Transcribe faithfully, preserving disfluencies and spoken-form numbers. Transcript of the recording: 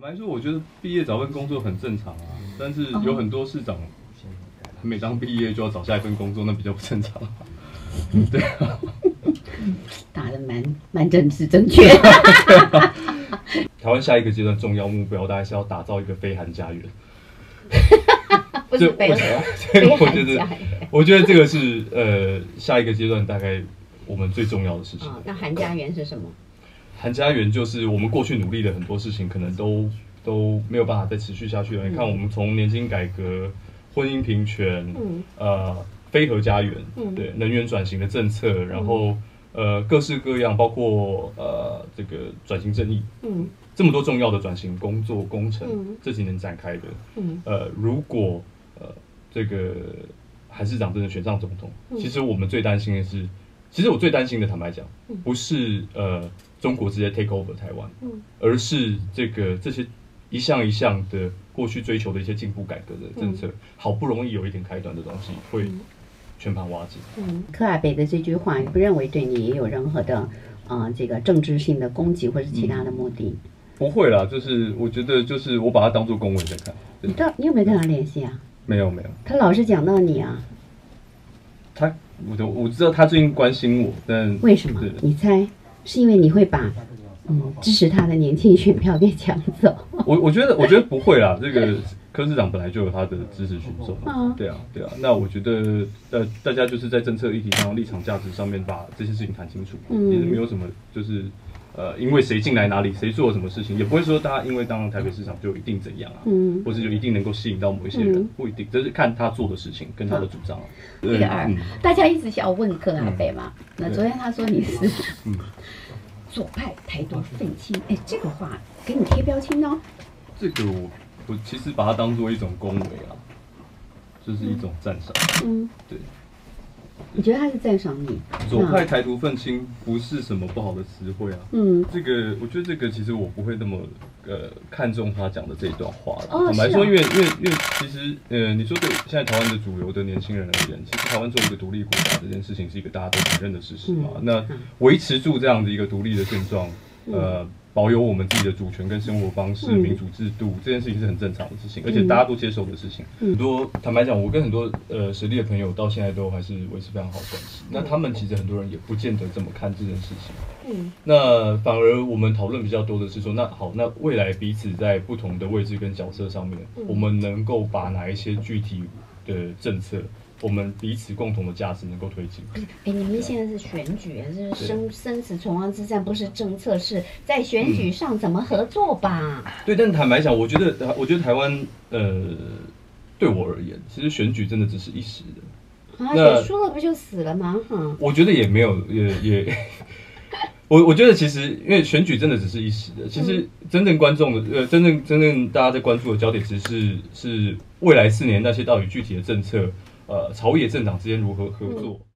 白说，我觉得毕业找份工作很正常啊，但是有很多市长每当毕业就要找下一份工作，那比较不正常。对啊， 打得蛮蛮政治正确。 台湾下一个阶段重要目标，大概是要打造一个非韩家园。 不是非核，非韩家园。 我觉得这个是呃下一个阶段大概我们最重要的事情。 哦、那韩家园是什么？ 韩家园就是我们过去努力的很多事情，可能都都没有办法再持续下去了。嗯、你看，我们从年金改革、婚姻平权，嗯、呃，非核家园，嗯、对能源转型的政策，然后、嗯、呃各式各样，包括呃这个转型正义，嗯，这么多重要的转型工作工程，嗯、这几年展开的，嗯，呃，如果呃这个韩市长真的选上总统，嗯、其实我们最担心的是，其实我最担心的，坦白讲，嗯、不是呃。中国直接 take over 台湾，嗯，而是这个这些一项一项的过去追求的一些进步改革的政策，嗯、好不容易有一点开端的东西，会全盘瓦解。 嗯，柯阿北的这句话，你不认为对你也有任何的啊、呃、这个政治性的攻击或是其他的目的？ 嗯、不会啦，就是我觉得就是我把它当作恭维在看。 你到你有没有跟他联系啊？ 没有没有， 他老是讲到你啊。 他我我知道他最近关心我，但为什么？你猜？是因为你会把嗯支持他的年轻选票给抢走？ 我我觉得我觉得不会啦，这个柯市长本来就有他的支持群众，嗯、对啊对啊。那我觉得呃大家就是在政策议题上、立场价值上面把这些事情谈清楚，嗯、其实没有什么就是呃因为谁进来哪里，谁做了什么事情，也不会说大家因为当了台北市长就一定怎样啊，嗯，或者就一定能够吸引到某一些人，嗯、不一定，这是看他做的事情跟他的主张。 第二，嗯、大家一直想要问柯阿北嘛，嗯、那昨天他说你是嗯。左派台独愤青，哎，这个话给你贴标签哦。 这个我我其实把它当做一种恭维啊，就是一种赞赏。嗯，对。 你觉得他是赞赏你？ 左派台独愤青不是什么不好的词汇啊。嗯，这个我觉得这个其实我不会那么呃看重他讲的这一段话了。 哦， 坦白说，因为因为因为其实呃，你说对现在台湾的主流的年轻人而言，其实台湾作为一个独立国家这件事情是一个大家都承认的事实嘛。嗯、那维持住这样的一个独立的现状，呃。保有我们自己的主权跟生活方式、嗯、民主制度，这件事情是很正常的事情，而且大家都接受的事情。嗯、很多坦白讲，我跟很多呃实力的朋友到现在都还是维持非常好的关系。嗯、那他们其实很多人也不见得这么看这件事情。嗯，那反而我们讨论比较多的是说，那好，那未来彼此在不同的位置跟角色上面，嗯、我们能够把哪一些具体的政策。我们彼此共同的价值能够推进。 哎，你们现在是选举，是生生死存亡之战，不是政策，是在选举上怎么合作吧？ 嗯、对，但坦白讲，我觉得，我觉得台湾，呃，对我而言，其实选举真的只是一时的。 啊，选输了不就死了吗？哈， 我觉得也没有，也也。我我觉得其实，因为选举真的只是一时的，其实真正观众的，呃，真正真正大家在关注的焦点，其实是是未来四年那些到底具体的政策。呃，朝野政党之间如何合作？嗯